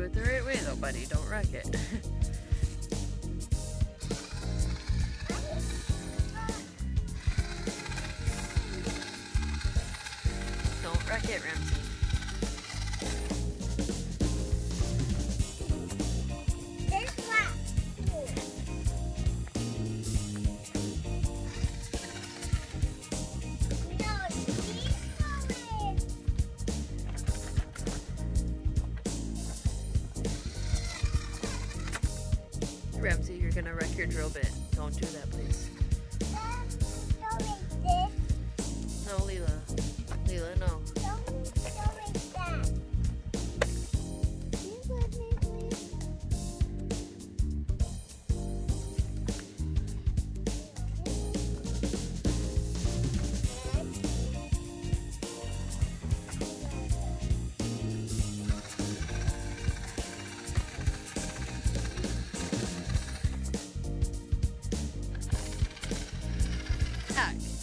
it the right way though, buddy. Don't wreck it. Don't wreck it, Ramsey. Ramsey, you're gonna wreck your drill bit. Don't do that, please. No, Leela. Leela, no. Tack.